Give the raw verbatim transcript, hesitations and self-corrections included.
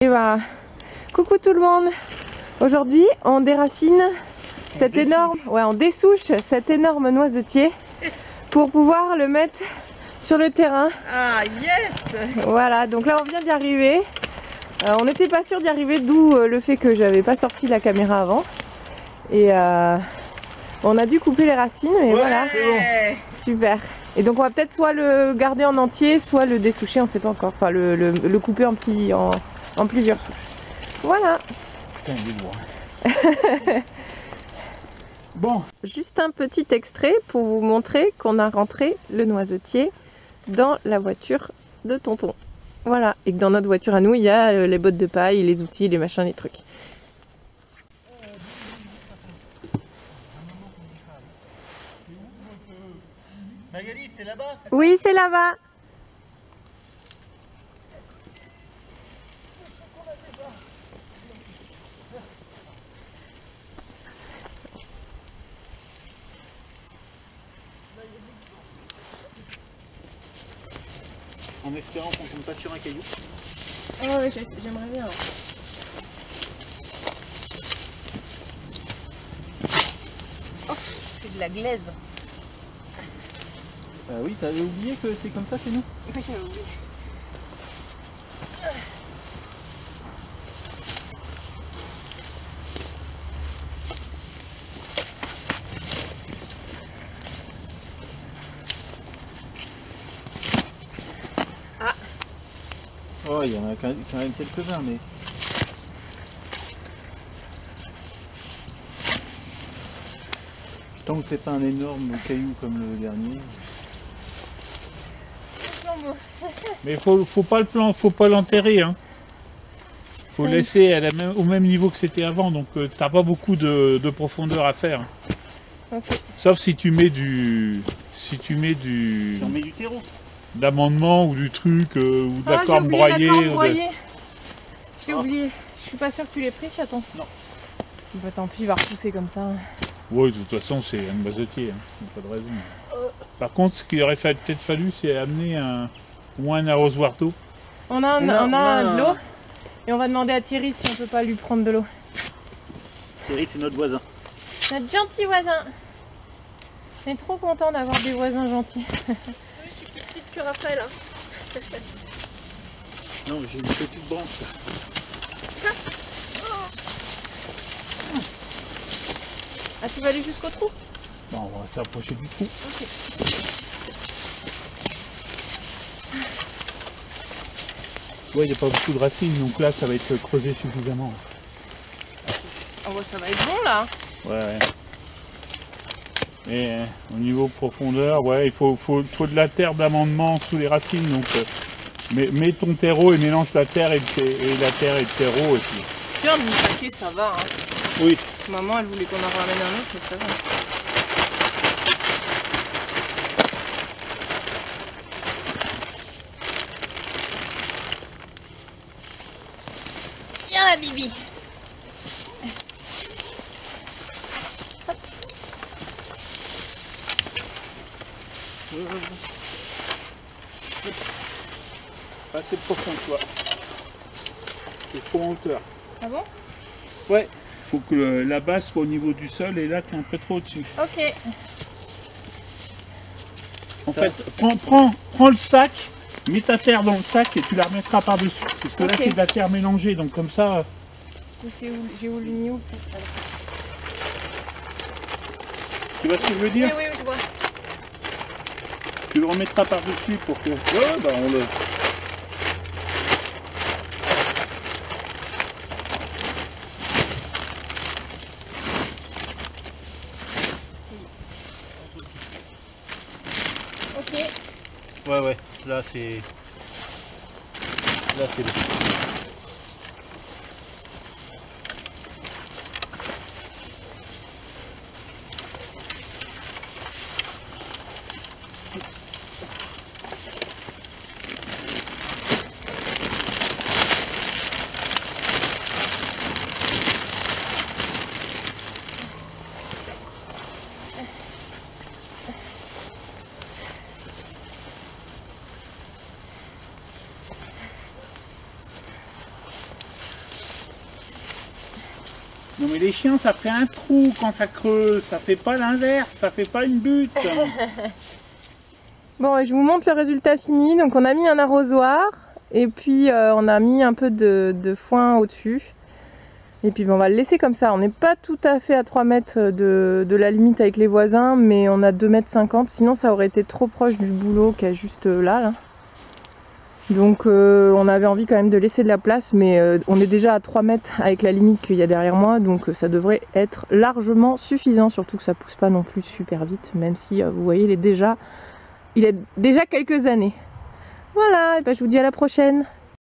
Et bah, coucou tout le monde. Aujourd'hui, on déracine cet énorme, ouais, on dessouche cet énorme noisetier pour pouvoir le mettre sur le terrain. Ah yes! Voilà, donc là on vient d'y arriver. Euh, on n'était pas sûr d'y arriver, d'où euh, le fait que j'avais pas sorti la caméra avant. Et euh, on a dû couper les racines, mais ouais, voilà. Bon. Super. Et donc on va peut-être soit le garder en entier, soit le dessoucher, on sait pas encore. Enfin le, le, le couper en, petits, en, en plusieurs souches. Voilà. Putain, il est loin. Bon. Juste un petit extrait pour vous montrer qu'on a rentré le noisetier dans la voiture de tonton. Voilà. Et que dans notre voiture à nous, il y a les bottes de paille, les outils, les machins, les trucs. Magali, c'est là-bas? Oui, c'est là-bas. En espérant qu'on ne tombe pas sur un caillou. Ah ouais, j'aimerais bien. Oh, c'est de la glaise. Ah oui, t'avais oublié que c'est comme ça chez nous? Oui, j'avais oublié. Ah. Oh, il y en a quand même quelques-uns, mais... Tant que c'est pas un énorme caillou comme le dernier. Mais faut, faut pas le plan, faut pas l'enterrer, hein. Faut le laisser à la même, au même niveau que c'était avant, donc euh, t'as pas beaucoup de, de profondeur à faire. Okay. Sauf si tu mets du, si tu mets du, Si on met du terreau. d'amendement ou du truc euh, ou de la ah, corne broyée. La corne ou de... broyée. J'ai oh. oublié. Je suis pas sûre que tu l'aies pris, chaton. Non. Bah tant pis, il va repousser comme ça. Oui, de toute façon, c'est un noisetier, hein. Pas de raison. Par contre, ce qu'il aurait peut-être fallu, c'est amener un, ou un arrosoir d'eau. On a, un, on a, on a, on a de un... l'eau et on va demander à Thierry si on peut pas lui prendre de l'eau. Thierry, c'est notre voisin. Notre gentil voisin. On est trop content d'avoir des voisins gentils. Oui, je suis plus petite que Raphaël. Hein. Non, j'ai une petite branche là. Ah, tu vas aller jusqu'au trou? Bon, on va s'approcher du trou. Ok. Ouais, il n'y a pas beaucoup de racines, donc là, ça va être creusé suffisamment. Oh, bah, ça va être bon là. Ouais, ouais. Et euh, au niveau profondeur, ouais, il faut, faut, faut de la terre d'amendement sous les racines. Donc, euh, mets, mets ton terreau et mélange la terre et, le, et la terre et le terreau. Et puis... Tu viens de nous paquer, ça va. Hein. Oui. Maman, elle voulait qu'on en ramène un autre, mais ça va. Viens la Bibi. Pas assez profond, toi. C'est trop en hauteur. Ah bon? Ouais. Faut que le, la base soit au niveau du sol et là, tu es un peu trop au-dessus. Ok. En fait, prends, prends, prends le sac, mets ta terre dans le sac et tu la remettras par-dessus. Parce que okay. là, c'est de la terre mélangée, donc comme ça... J'ai où le mignon? Tu vois ce que je veux dire? Oui, oui, je vois. Tu le remettras par-dessus pour que... Ouais, bah on le... Ok. Ouais, ouais, là c'est... Là c'est bon. Non mais les chiens, ça fait un trou quand ça creuse, ça fait pas l'inverse, ça fait pas une butte. Bon, et je vous montre le résultat fini. Donc on a mis un arrosoir et puis euh, on a mis un peu de, de foin au-dessus. Et puis ben, on va le laisser comme ça. On n'est pas tout à fait à trois mètres de, de la limite avec les voisins, mais on a deux mètres cinquante. Sinon ça aurait été trop proche du boulot qui est juste là. là. Donc euh, on avait envie quand même de laisser de la place, mais euh, on est déjà à trois mètres avec la limite qu'il y a derrière moi, donc euh, ça devrait être largement suffisant, surtout que ça pousse pas non plus super vite, même si euh, vous voyez il est déjà, il a déjà quelques années. Voilà, et ben, je vous dis à la prochaine.